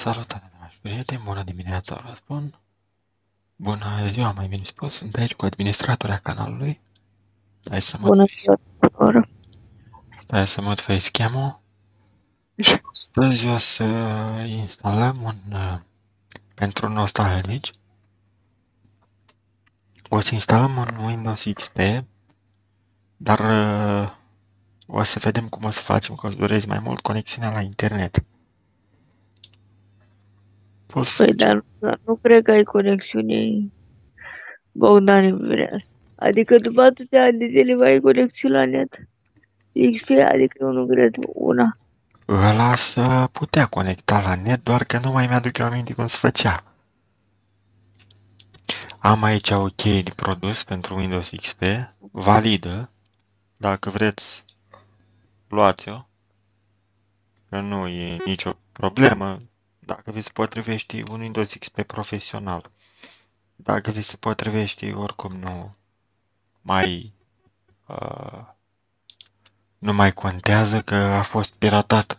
Salutare, dragi prieteni, bună dimineața, vă spun. Bună ziua, mai bine spus, sunt aici cu administratoarea canalului. Bună ziua tuturor! Stai să mod facecam-ul. Și astăzi o să instalăm pentru nostalgici, o să instalăm un Windows XP, dar o să vedem cum o să facem, că îți doresc mai mult conexiunea la internet. Păi, dar nu cred că ai conexiune, Bogdan vrea. Adică după atâtea ani de zile mai ai conexiune la net. XP, adică eu nu cred una. Ăla să putea conecta la net, doar că nu mai mi-aduc eu aminte cum se făcea. Am aici o cheie de produs pentru Windows XP, validă, dacă vreți, luați-o, că nu e nicio problemă, dacă vi se potrivește un Windows XP profesional. Dacă vi se potrivește, oricum uh, nu mai contează că a fost piratat.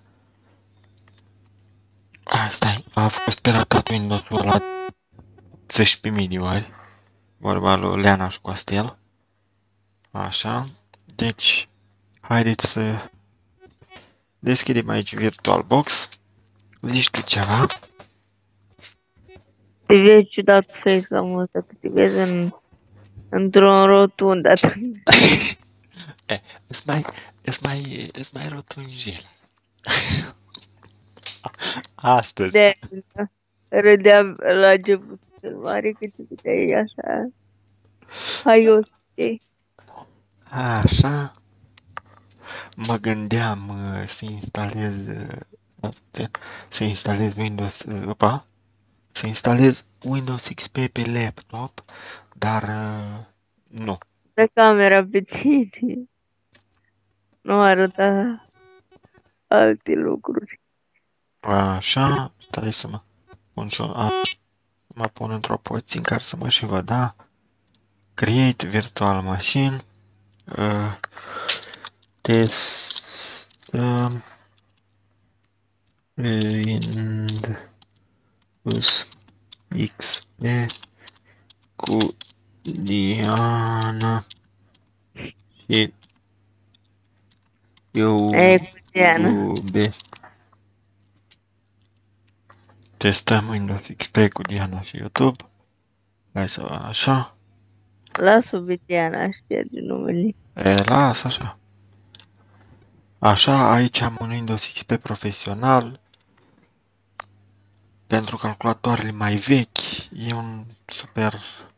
Stai, a fost piratat Windows-ul la 10.000 de ori, vorba lui Leana și Costel. Așa, deci, haideți să deschidem aici VirtualBox. Zici tu ceva? Te vezi ciudat cu facecam-ul ăsta, că te vezi într-o rotundă. Îți mai rotunjel. Astăzi. De râdeam la început cel mare că te vedeai așa. Haios, știi? Așa. Mă gândeam să instalez Windows, să instalez Windows XP pe laptop, dar nu. Pe camera pe tine. Nu arăta alte lucruri. Așa, stai să mă pun într-o poziție în care să mă și văd, da? Create Virtual Machine. Testăm Windows XP cu Diana și YouTube. Testăm Windows XP cu Diana și YouTube. Hai să vedem așa. Lasă-o Diana, șterge numele. Lasă așa. Așa, aici am un Windows XP profesional. Pentru calculatoarele mai vechi, e un super...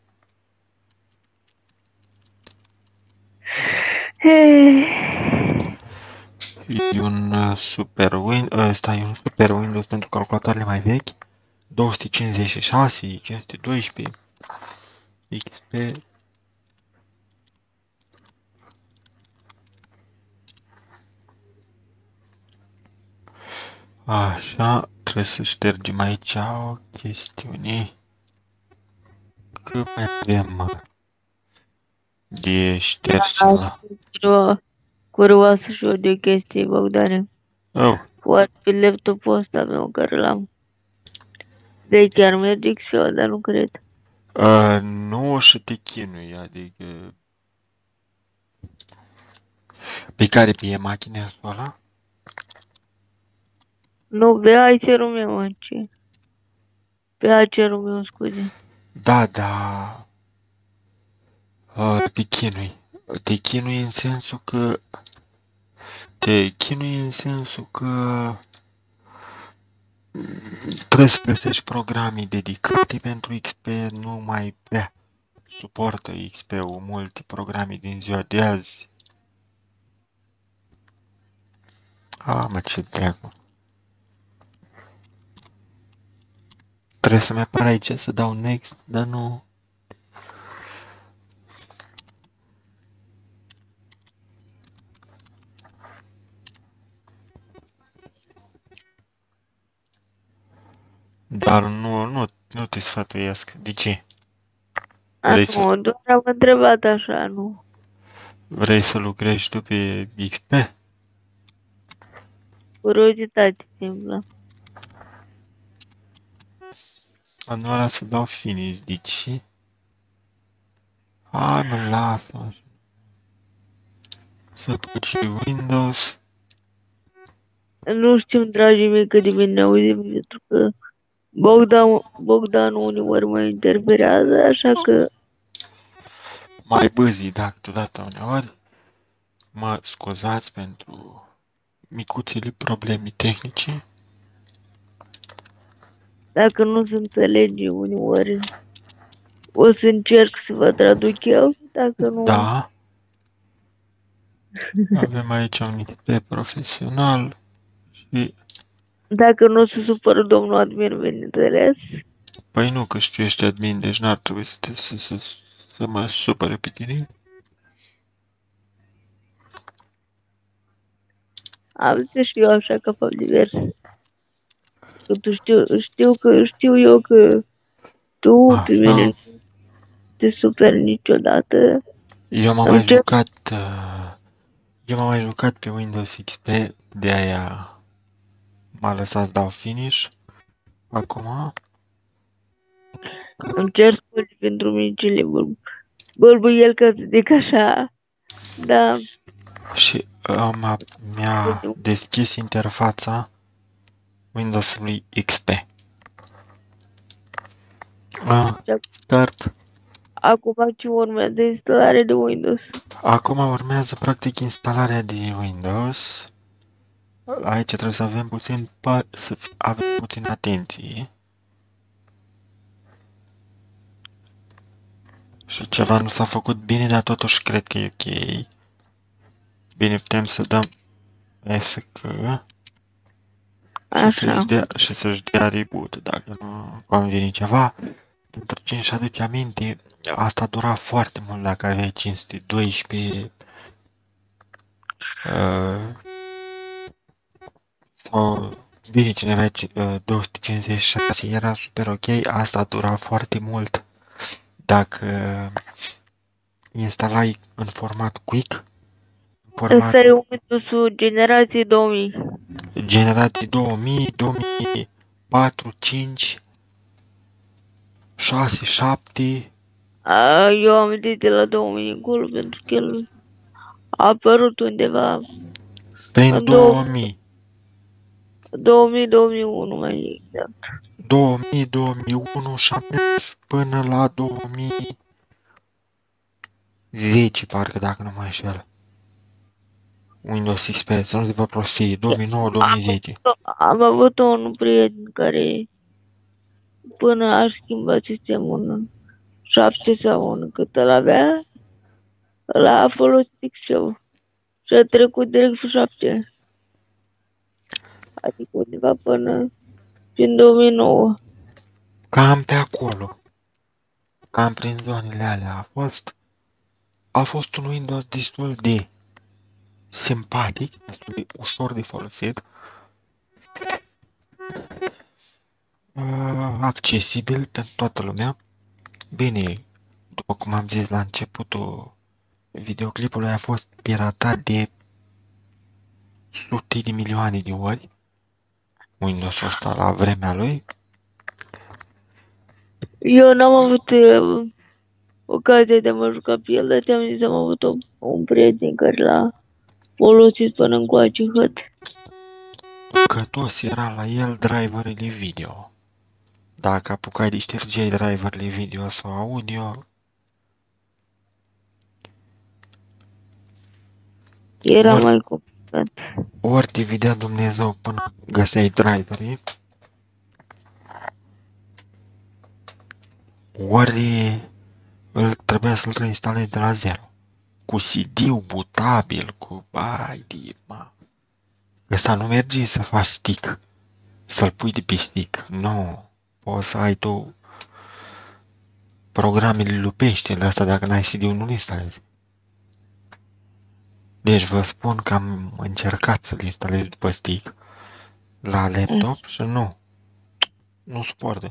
E un super Windows pentru calculatoarele mai vechi. 256, 512, XP. Așa, trebuie să ștergem aici o chestiune. Cât mai avem de șters la... Curioasă și eu de chestii, Bogdane. Oh. Poate pe laptopul ăsta meu care l-am. De chiar merge XP-ul, dar nu cred. Nu și te chinui, adică... Pe care pe mașina ăla? Nu, pe acerul meu, mă, ce? Pe acerul meu, scuze. Da, da. Te chinui. Te chinui în sensul că... Trebuie să găsești programe dedicate pentru XP, nu mai prea suportă XP-ul multe programe din ziua de azi. Mă, ce dracu. Trebuie să-mi apar aici să dau next, dar nu... Dar nu te sfătuiesc. De ce? Nu, doar am întrebat așa, nu. Vrei să lucrezi tu pe XP? Curiozitate simplă. Nu ăla să dau finish, deci... Hai mă, lasă. Să pun și Windows. Nu știu, dragii mei, cât de bine ne auzim, pentru că Bogdan uneori mă interferează, așa că Mai bâzi, da, câteodată uneori. Mă scuzați pentru micuțele probleme tehnice. dacă nu se înțelege uneori, o să încerc să vă traduc eu, dacă nu, Da, avem aici un IP profesional și... dacă nu se supără domnul admin, bineînțeles. Păi nu, că știu, ești admin, deci n-ar trebui să mă supere pe tine. Am zis și eu așa că fac divers. Că tu știu eu că tu pe mine Așa. nu te superi niciodată. Eu m-am mai Încerc jucat... Eu m-am mai jucat pe Windows XP, de aia m-a lăsat să dau finish. Acum... scuze pentru micile bălbuiel, ca să zic așa. Da, Și mi-a deschis interfața Windows-ului XP. Start. acum ce urmează instalare de Windows. Acum urmează practic instalarea de Windows. Aici trebuie să avem puțin atenție. Și ceva nu s-a făcut bine, dar totuși cred că e ok. Bine, putem să dăm ESC Așa. și să-și dea reboot dacă nu convine ceva. Pentru cine își aduce aminte, asta dura foarte mult dacă aveai 512 sau bine, cine avea 256 era super ok, asta dura foarte mult dacă instalai în format quick, Ăsta e Windows-ul generației 2000. generații 2000, 2004, 5, 6, 7. Eu am zis de la 2000 încolo, pentru că el a apărut undeva Prin 2000. 2000-2001 mai exact. 2000, 2001 și am mers până la 2010, parcă, dacă nu mă înșel. Windows XP, să nu zic vă prostii, 2009-2010. Am avut un prieten care până a schimbat sistemul în 7 sau în cât îl avea, ăla a folosit XP-ul și a trecut direct pe 7. Adică undeva până prin 2009. Cam pe acolo. Cam prin zonele alea a fost un Windows destul de simpatic, destul de ușor de folosit, accesibil pentru toată lumea. Bine, după cum am zis la începutul videoclipului, a fost piratat de sute de milioane de ori Windows-ul ăsta la vremea lui. Eu n-am avut ocazia de a mă juca pe el, dar ți-am zis, am avut un prieten care l-a folosit până încoace hăt. Că toți era la el driverele video. Dacă apucai de ștergeai driverele video sau audio, Era mai complicat. ori te vedea Dumnezeu până găseai driverii, ori trebuia să-l reinstalezi de la zero. Cu CD-ul butabil, cu ăsta nu merge să faci stick, să-l pui de pe stick. Nu, poți să ai tu programele lupește asta dacă n-ai CD-ul nu-l instalezi. Deci vă spun că am încercat să-l instalez după stick la laptop și nu suportă.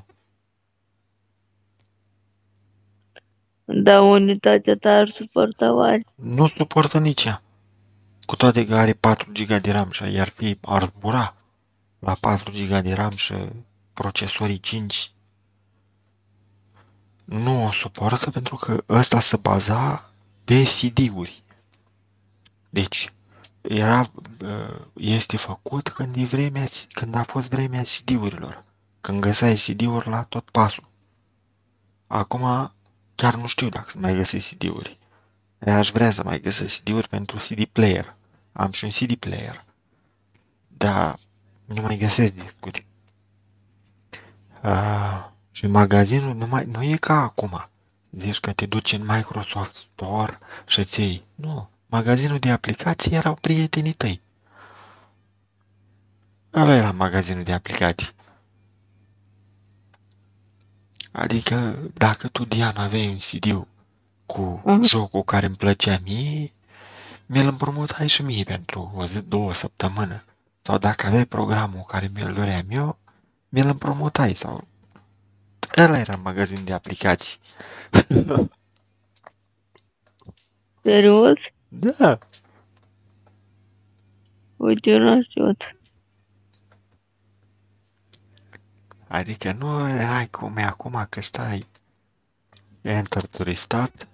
Da, unitatea ta ar suporta oare? Nu suportă nici ea. Cu toate că are 4 GB de RAM și ar zbura la 4 GB de RAM și procesorii 5 nu o suportă pentru că ăsta se baza pe CD-uri. Deci, este făcut când a fost vremea CD-urilor. Când găseai CD-uri la tot pasul. Acum, chiar nu știu dacă mai găsesc CD-uri. Aș vrea să mai găsesc CD-uri pentru CD player. Am și un CD player. Dar nu mai găsesc discuri. Și magazinul nu e ca acum. Zici că te duci în Microsoft Store și îți iei. Nu. Magazinul de aplicații erau prietenii tăi. Ăla era magazinul de aplicații. Adică, dacă tu, Diana, aveai un CD cu jocul care îmi plăcea mie, mi-l împrumutai și mie pentru o zi, 2 săptămâni. Sau dacă aveai programul care mi-l doream eu, mi-l împrumutai. Sau... Ăla era magazin de aplicații. Serios? Da. Uite, eu n-am știut. Adică nu erai cum e acum că stai Enter to restart.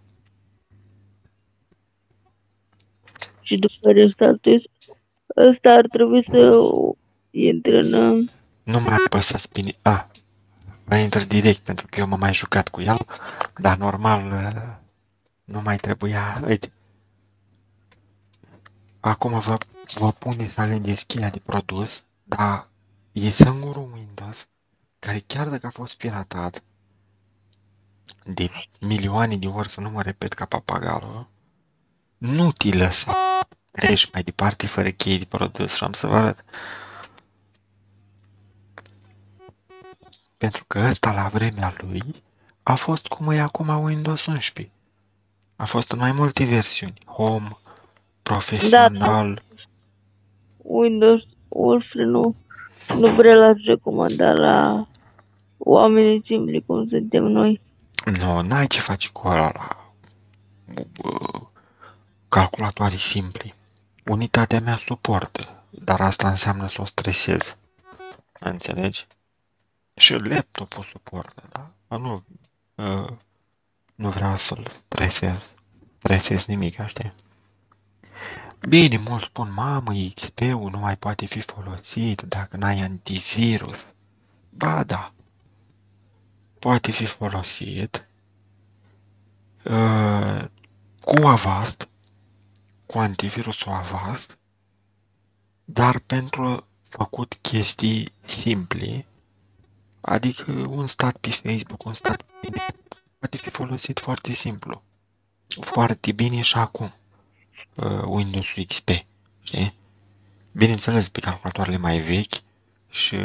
Și după restartul ăsta ar trebui să intre în... Nu mai apăsați bine. Va intra direct pentru că eu m-am mai jucat cu el, dar normal nu mai trebuia. Uite. Acum vă pune să alegeți cheia de produs, dar e singurul Windows care chiar dacă a fost piratat de milioane de ori, să nu mă repet ca papagalul, nu te lăsa treci mai departe fără cheie de produs și am să vă arăt. Pentru că ăsta la vremea lui a fost cum e acum Windows 11. A fost în mai multe versiuni. Home, profesional. Da, Windows 11 nu prea l-aș recomanda la oamenii simpli cum suntem noi. Nu, n-ai ce face cu ăla la calculatoare simpli. Unitatea mea suportă, dar asta înseamnă să o stresez. Înțelegi? Și laptopul suportă, da? Nu vreau să-l stresez nimic, știi? Bine, mulți spun, mamă, XP-ul nu mai poate fi folosit dacă n-ai antivirus. Ba da, poate fi folosit cu Avast, cu antivirusul Avast, dar pentru făcut chestii simple, adică un stat pe Facebook, un stat pe net, poate fi folosit foarte simplu, foarte bine și acum, Windows XP, știi? Bineînțeles, pe calculatoarele mai vechi și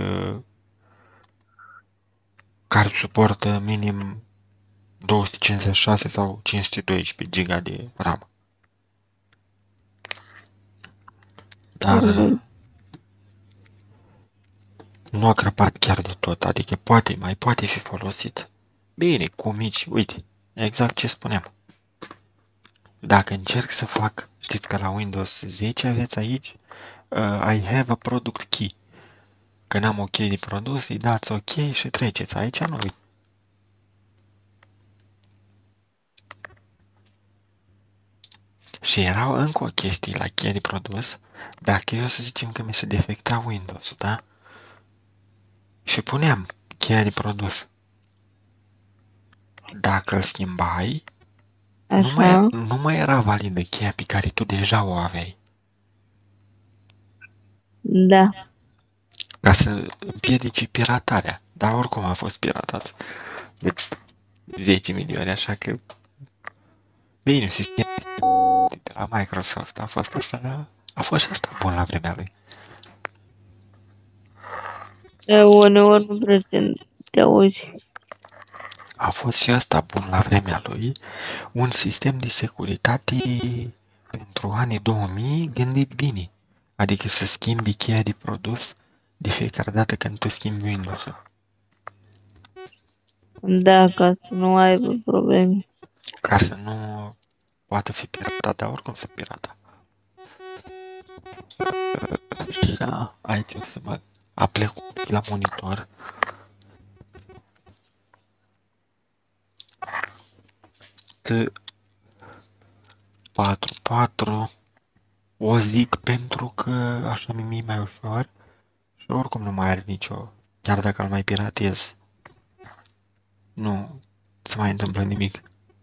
care suportă minim 256 sau 512 GB de RAM. Dar nu a crăpat chiar de tot, adică mai poate fi folosit. Bine, cu mici, uite, exact ce spuneam. Dacă încerc să fac, știți că la Windows 10 aveți aici, I have a product key. Când am o cheie de produs, îi dați OK și treceți. Aici nu. Și erau încă o chestie la cheia de produs, dacă eu să zicem că mi se defecta Windows-ul, da? Și puneam cheia de produs. Dacă îl schimbai, nu mai era validă cheia pe care tu deja o aveai. Da. Ca să împiedici piratarea. Dar oricum a fost piratat. De 10 milioane, așa că... Bine, sistemul de la Microsoft a fost și asta bun la vremea lui. Uneori nu prea te auzi. A fost și asta bun la vremea lui, un sistem de securitate pentru anii 2000 gândit bine, adică să schimbi cheia de produs de fiecare dată când tu schimbi Windows-ul. Da, ca să nu ai probleme. Ca să nu poată fi piratat, dar oricum se pirata. Așa, aici o să mă aplec un pic la monitor. 4 o zic pentru că așa mi-e mai ușor și oricum nu mai are nicio, chiar dacă îl mai piratez, nu se mai întâmplă nimic.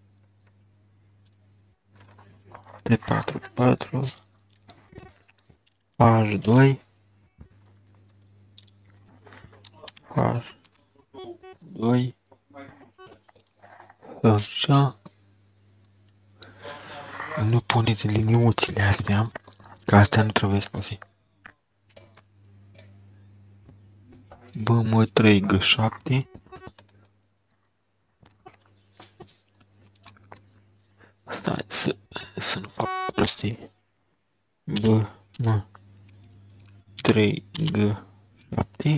T44 H2 H2 așa. Nu puneți liniuțile astea, că astea nu trebuie spuse. BM3 G7 stai să nu fac prostii. BM3 G7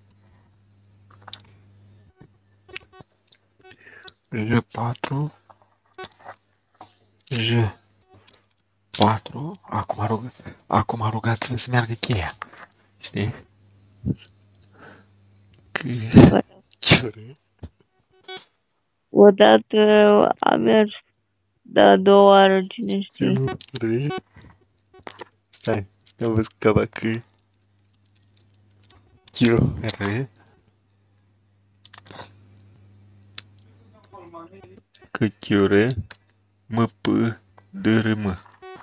J4 J4 acum rugați-vă să meargă cheia. Știi? Odată a mers, dar a doua oară, cine știe. Stai, am văzut că va că Chiore Căchiore MP DRM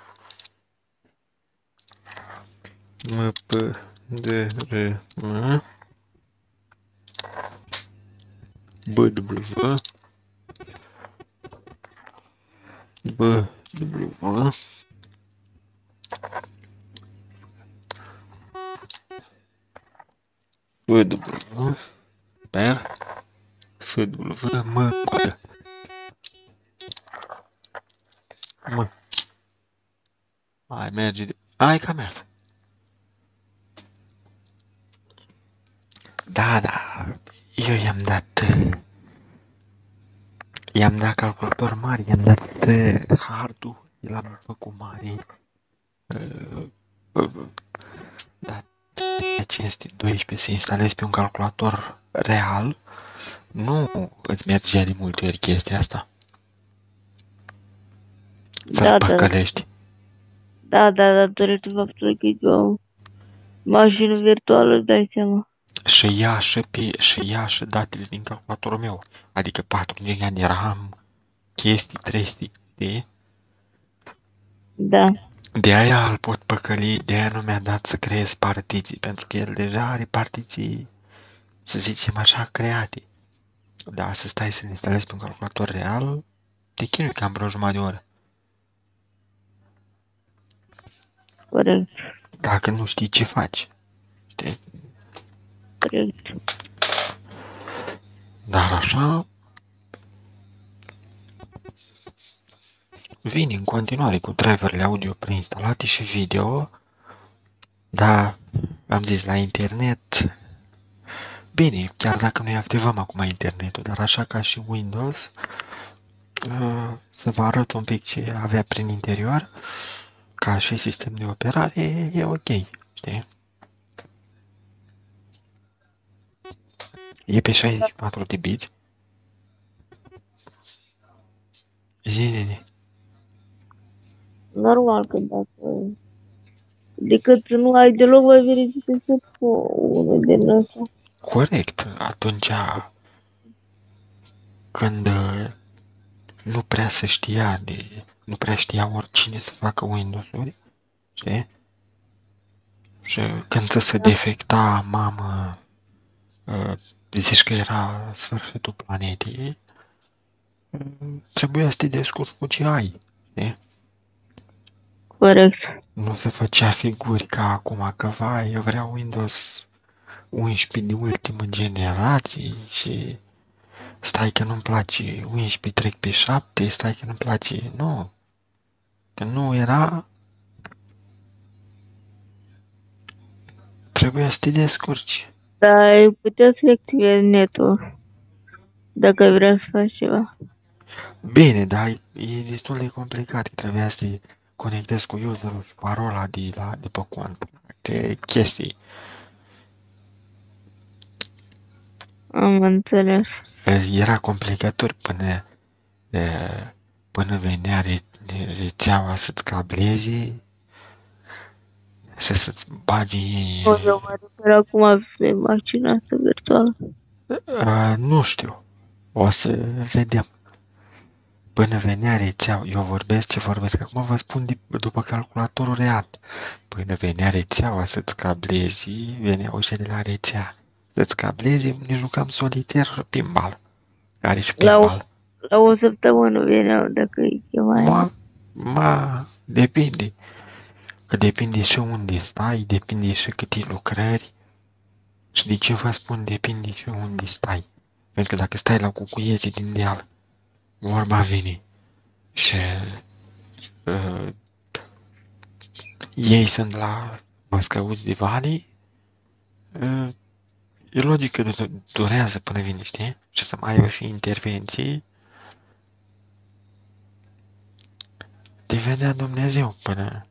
MP DRM BW BW FW per FW M hai merge hai că a mers. Da, eu i-am dat calculator mare, i-am dat hardul, l-am făcut mare. Dar ce este 12 să instalezi pe un calculator real, nu îți merge de multe ori chestia asta. Să-l păcălești. Da, datorită faptului că e o mașină virtuală, îți dai seama. Și ia și datele din calculatorul meu. Adică 4 GB de RAM, chestii, știi? Da. De aia îl pot păcăli, de aia nu mi-a dat să creez partiții, pentru că el deja are partiții, să zicem așa, create. Da, să stai să-l instalezi pe un calculator real, te chinui cam vreo jumătate de oră. Corect. Dacă nu știi ce faci. Știi? Corect. Dar așa vine în continuare cu driverele audio preinstalate și video. Da, am zis la internet. Bine, chiar dacă noi activăm acum internetul, dar așa ca și Windows, să vă arăt un pic ce avea prin interior, ca și sistem de operare, e ok, știi? E pe 64 de bits. Zi. Normal că dacă... Decât nu ai deloc, voi verifica cu unul din ăsta. Corect, atunci când nu prea se știa nu prea știa oricine să facă Windows-uri, știi? Și când se defecta, mamă, zici că era sfârșitul planetei, trebuia să te descurci cu ce ai, știi? Corect. Nu se făcea figuri ca acum, că vai, eu vreau Windows 11 de ultimă generație și stai că nu-mi place 11 trec pe 7, stai că nu-mi place, nu. Că nu era, trebuia să te descurci. Dar ai putea să activezi netul dacă ai vrea să faci ceva. Bine, dar e destul de complicat, că trebuia să te conectezi cu userul și parola de pe cont. De chestii. Am înțeles. Era complicator până până venea rețeaua să-ți cableze, să-ți bage ei... Eu mă refer acum pe mașina asta virtuală. Nu știu. O să vedem. Până venea rețeaua, eu vorbesc ce vorbesc, acum vă spun după calculatorul real. Până venea rețeaua să-ți cablezi, veneau și de la rețea. Să-ți cablezi, ne jucam solitaire pinball. Care și pinball. La o săptămână veneau, dacă e mai... Depinde. Că depinde și unde stai, depinde și câte lucrări. Și de ce vă spun depinde și unde stai. Pentru că dacă stai la cucuieții din deal, vorba vine. Și ei sunt la Măscăuți de Valley, e logic că durează până vine, știi? Și să mai ai și intervenții. Te vedea Dumnezeu până...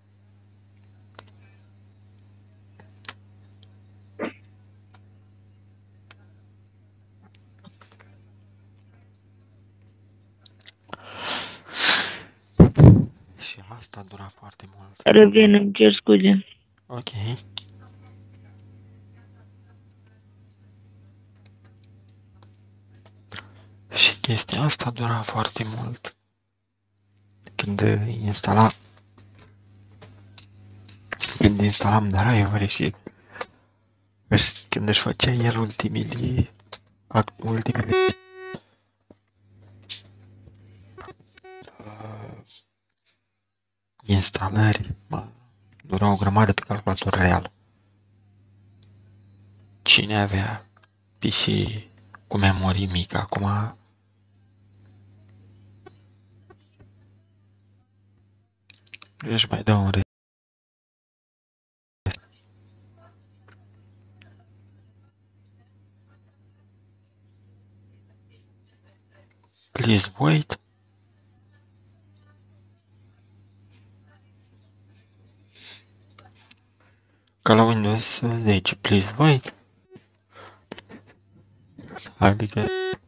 Și asta a durat foarte mult. Revin, îmi cer scuze. Ok. Și chestia asta dura foarte mult. Când instalam driver și când își făcea el ultimele instalări, dura o grămadă pe calculator real. Cine avea PC cu memorie mică acum? Își mai dau un Please wait. Ca la Windows 10, please wait. Adică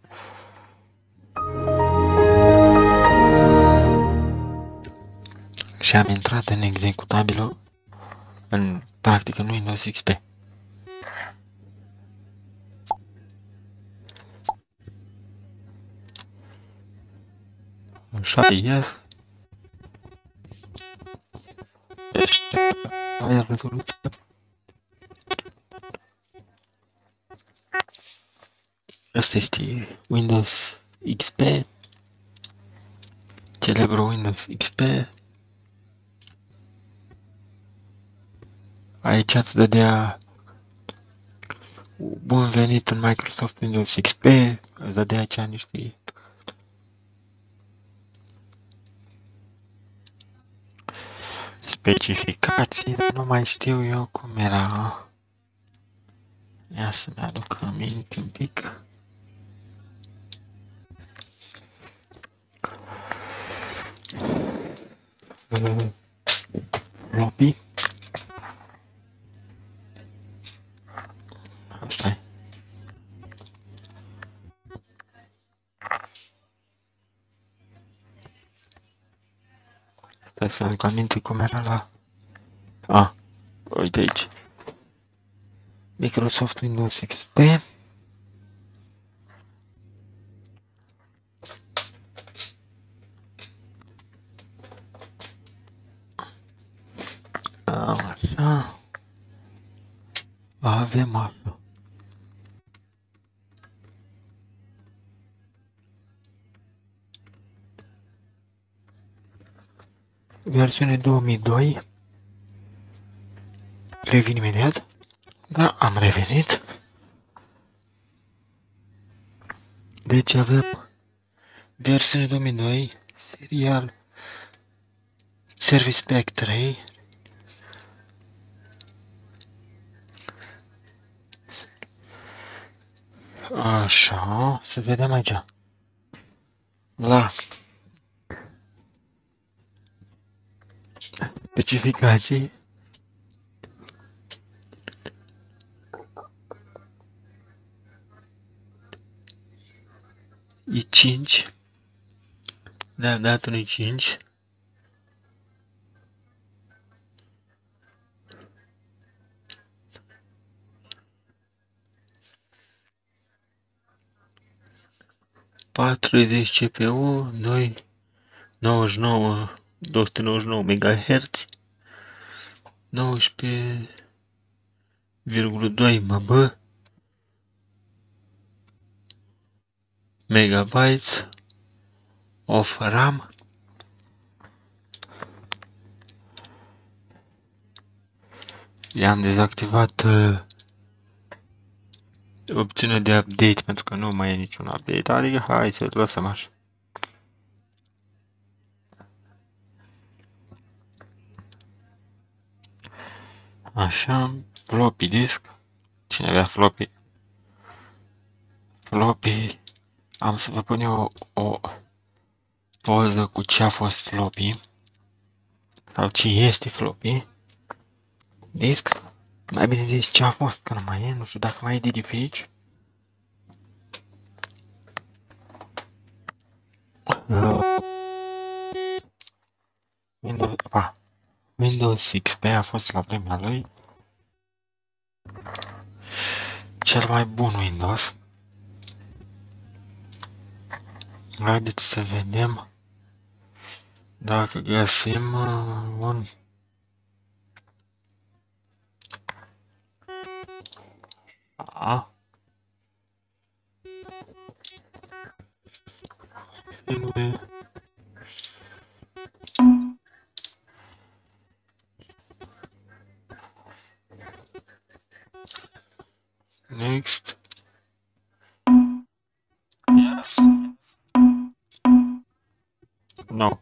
și am intrat în executabilul practic în Windows XP. Așa, yes. Deci, aia rezoluție. Asta este Windows XP. Celebrul Windows XP. Aici îți dădea bun venit în Microsoft Windows XP. Îți dădea aici niște specificații, dar nu mai știu eu cum era. Ia să-mi aduc aminte un pic. Floppy. Asta-i. Stai să aduc aminte cum era la... Uite aici. Microsoft Windows XP. Așa. Avem așa. Versiune 2002. Revin imediat. Da, am revenit. Deci avem versiune 2002, serial Service Pack 3. Așa, să vedem aici. La specificații. I5 Le-am dat unui 5. ...40 CPU, 299 MHz, 19,2 MB, megabytes of RAM. I-am dezactivat opțiunea de update pentru că nu mai e niciun update, adică hai să lăsăm așa. Așa, floppy disk. Cine avea floppy? Floppy. Am să vă pun eu o poză cu ce a fost floppy. Sau ce este floppy. Disk. Mai bine zis ce a fost, că nu mai e. Nu știu dacă mai e de pe aici. Windows XP a fost la vremea lui cel mai bun Windows. Haideți să vedem dacă găsim un... A. Next. Yes. No.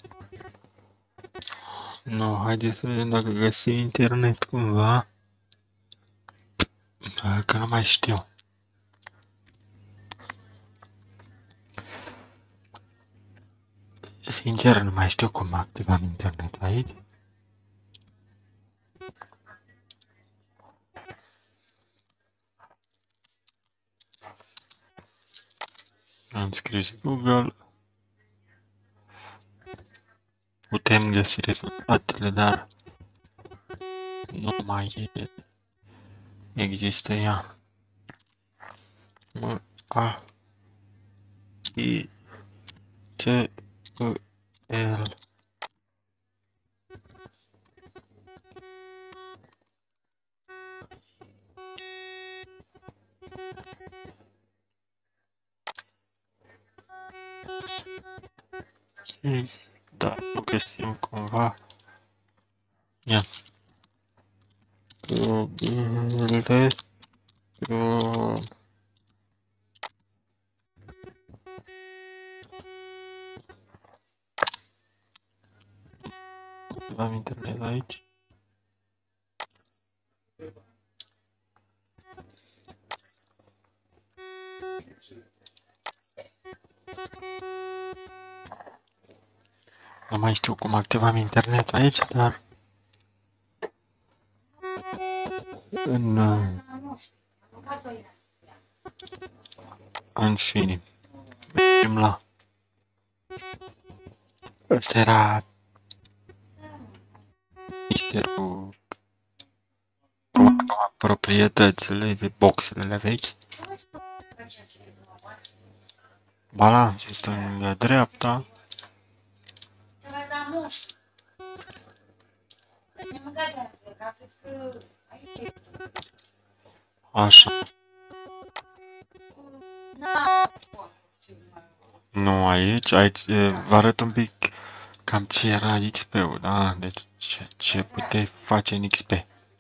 No, haideți să vedem dacă găsim internet cumva. Că nu mai știu. Sincer, nu mai știu cum activam internet aici. Am scris Google. Putem găsi rezultatele, dar nu mai există ea. M-A-I-T-E-L. Da, nu găsim cumva. Ia. Google. Am internet aici. Nu mai știu cum activam internet aici, dar în fine, mergem la... Ăsta era misterul cu proprietățile de boxele vechi. Balanț este în dreapta. Așa. Nu aici, aici vă arăt un pic cam ce era XP-ul, da? Deci ce puteai face în XP.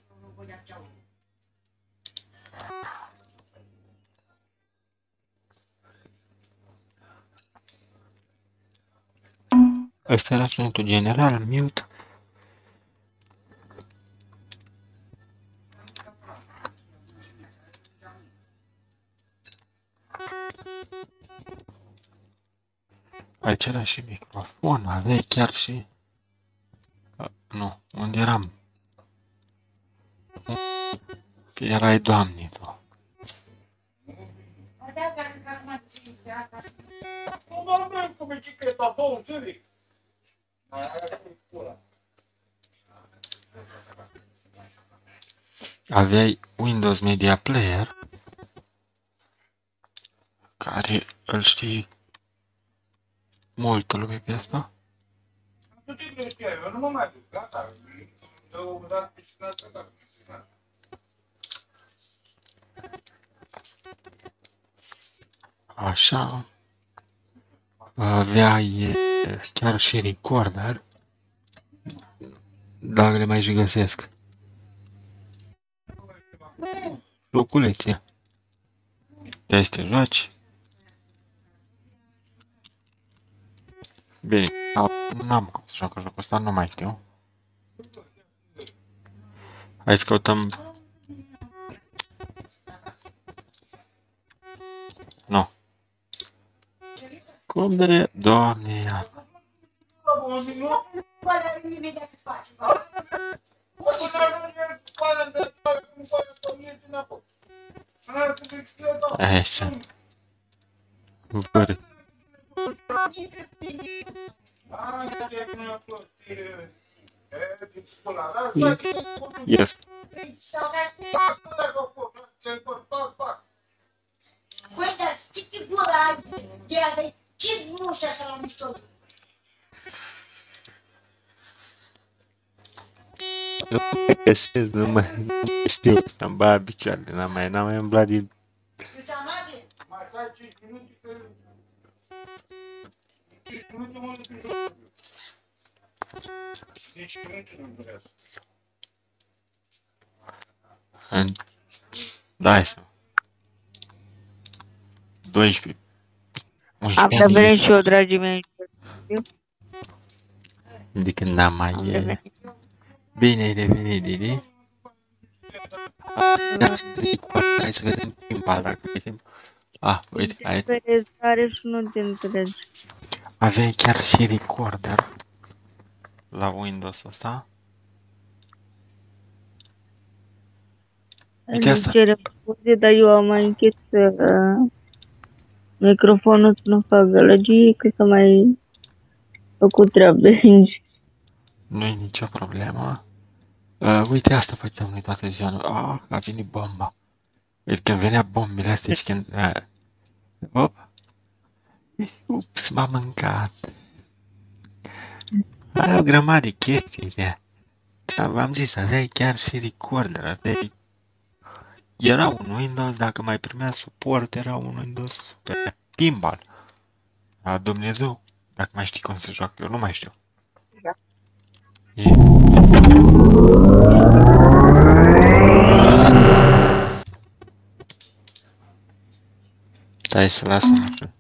Ăsta era sunetul general, mute. Aici era și microfon, aveai chiar și... Nu, unde eram? Că erai doamne, tu. Nu dormim cu bicicleta, bun, Zuric. Aveai Windows Media Player, care îl știi multă lume pe asta. Eu nu mă mai duc, gata. Eu dat piscina asta, gata. Așa. Aveai chiar și recorder, dacă le mai și găsesc. Joculețe. Te-ai să te joaci. Bine, n-am cum să joc jocul ăsta, nu mai știu. Hai să căutăm... Nu. Cum de... Doamne, ia. Așa. Văd. Yes. Băi, dar știi gura de ce nu știu așa la mișto? Eu nu găsesc, nu mai știu, am băiat picioarele, n-am mai umblat din... Eu ți-am luat. Mai stai 5 minute că... 5 minute mă duc în joc. 5 minute nu durează. Da, hai să... 12. Am revenit și eu, dragii mei. De când n-am mai... Bine ai revenit, Didi. Hai să vedem timpa dacă găsim. Uite, hai. Are și nu te înțelegi. Aveai chiar și recorder la Windows ăsta. Uite asta. Îmi cere scuze, dar eu am mai închis microfonul să nu fac gălăgie, că s-a mai făcut treabă aici. Nu-i nicio problemă. Uite, asta făceam noi toată ziua. A venit bomba. Uite, când venea bombile astea și când... Ups, m-a mâncat. Ai o grămadă de chestii de... Da, v-am zis, aveai chiar și recorder, aveai... Era un Windows, dacă mai primea suport, era un Windows pe pinball. Dar Dumnezeu, dacă mai știi cum se joacă, eu nu mai știu. Da. Stai să lasă așa.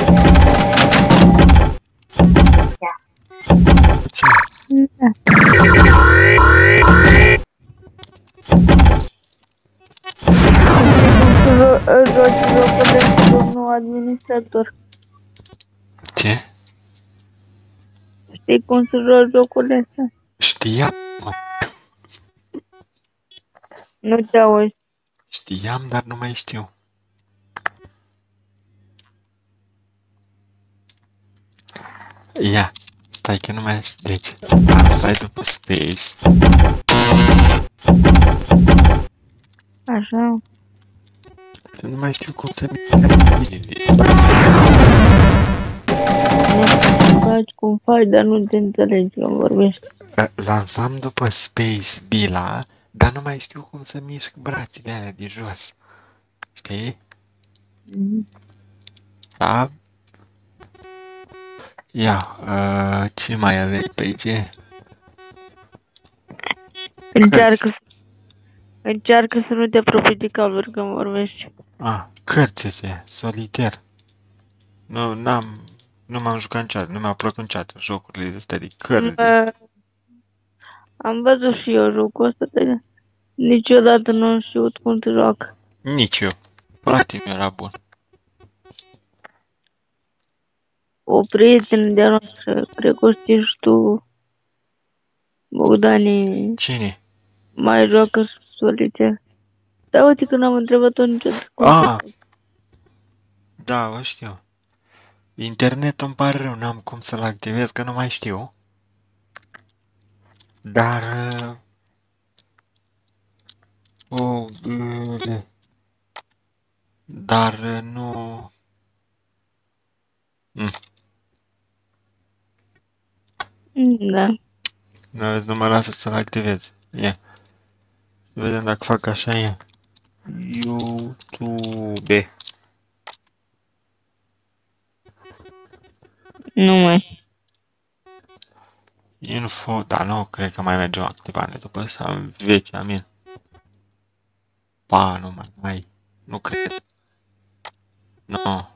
Ce? Joci jocul de domnul administrator. Ce? Știi cum să joci jocurile astea? Știam, mă. Nu te auzi. Știam, dar nu mai știu. Ia, stai că nu mai știu. Deci, stai după space. Așa. Că nu mai știu cum să mișcă. Nu faci cum faci, dar nu te înțelegi când vorbești. Lansam după space bila, dar nu mai știu cum să mișc brațele alea de jos. Știi? Da? Ia, ce mai aveai pe aici? Încearcă să nu te apropii de cabluri când vorbești. Cărțile, solitaire. Nu m-am jucat niciodată, nu mi-au plăcut niciodată jocurile astea de cărți. Am văzut și eu jocul ăsta, dar niciodată nu am știut cum se joacă. Nici eu. Frate mi era bun. O prietenă de-a noastră, cred că o știi și tu, Bogdane, Cine? mai joacă solitaire. Da, uite că n-am întrebat-o niciodată. Da, o știu. Internetul îmi pare rău, n-am cum să-l activez, că nu mai știu. Dar... Dar nu... Mm. Da. Nu mă lasă să-l activez. Ia. Să vedem dacă fac așa, ia. YouTube. Nu mai. Info, dar nu cred că mai merge o activare după asta, în vechi, amin. Pa, nu mai, nu cred. Nu.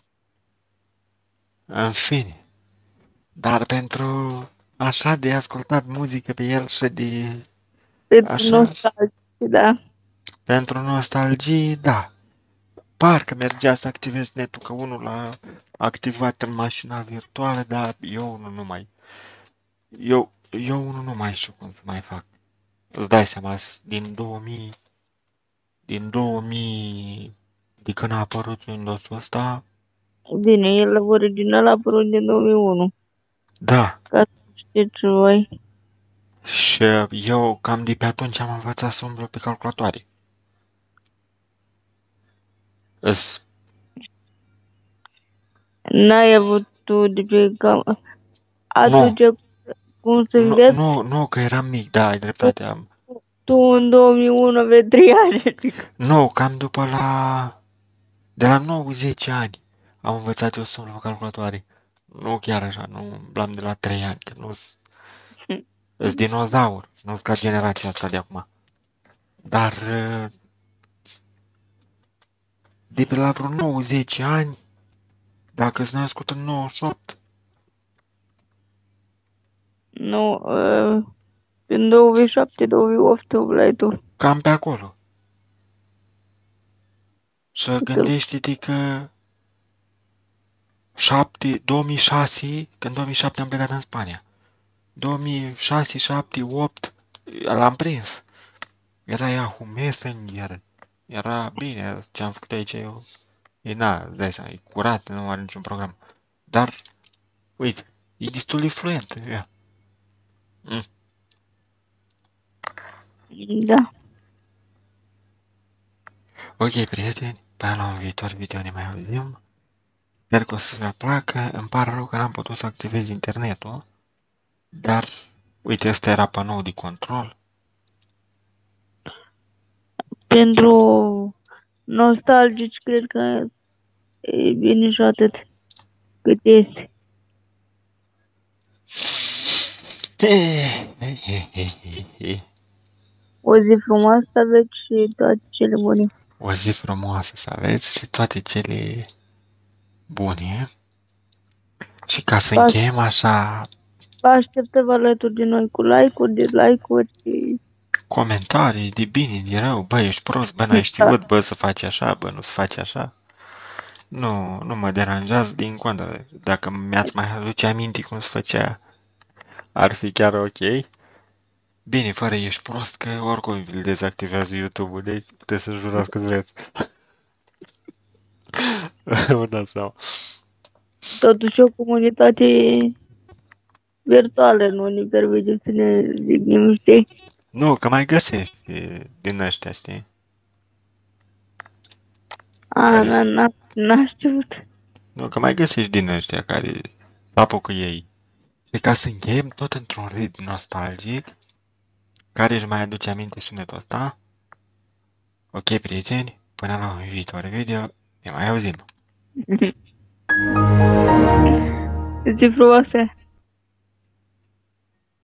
În fine. Dar pentru așa de ascultat muzică pe el și de... Pentru Așa. nostalgie, da. Pentru nostalgie, da. Parcă mergea să activez netul, că unul l-a activat în mașina virtuală, dar eu unul nu mai... Eu unul nu mai știu cum să mai fac. Îți dai seama, din 2000... Din 2000... De când a apărut Windows-ul ăsta... Bine, el original a apărut din 2001. Da. Ca să știți voi. Și eu cam de pe atunci am învățat să umblu pe calculatoare. N-ai avut tu de pe cam... Atunci, cum să înveți, Nu, că eram mic, da, ai dreptate. Am... tu în 2001 aveai 3 ani. Nu, cam după la... De la 9-10 ani am învățat eu să umblu pe calculatoare. Nu chiar așa, nu umblam de la 3 ani, că nu-s dinozaur, nu-s ca generația asta de acum. Dar de pe la vreo 9-10 ani, dacă s-a născut în 98, Nu, în 2007-2008 umbleai tu. cam pe acolo. Să gândește-te că 2006, când 2007 am plecat în Spania. 2006, 7, 8, l-am prins. Era Yahoo Messenger, era bine ce am făcut aici eu. E, îți dai seama, e curat, nu are niciun program. Dar, uite, e destul de fluent. Ia. Da. Ok, prieteni, până la un viitor video ne mai auzim. Sper că o să vă placă. Îmi pare rău că n-am putut să activez internetul. Dar, uite, ăsta era panoul de control. Pentru nostalgici, cred că e bine și atât cât este. O zi frumoasă să aveți și toate cele bune. O zi frumoasă să aveți și toate cele bune. Și ca să încheiem așa... Vă așteptăm alături de noi cu like-uri, dislike-uri și... comentarii de bine, de rău. Bă, ești prost, bă, n-ai știut, bă, să faci așa, bă, nu să faci așa. Nu mă deranjează, din contră. Dacă mi-ați mai aduce aminte cum se făcea, ar fi chiar ok. Bine, fără ești prost, că oricum îl dezactivează YouTube-ul, deci puteți să jurați cât vreți. Vă dați seama. Totuși o comunitate virtuală nu ne permite să ne dignim, știi? Nu, că mai găsești din ăștia, știi? N-a știut. Nu, că mai găsești din ăștia care apucă ei. Și ca să încheiem tot într-un ritm nostalgic, care își mai aduce aminte sunetul ăsta. Ok, prieteni, până la un viitor video, ne mai auzim. Zi frumoasă!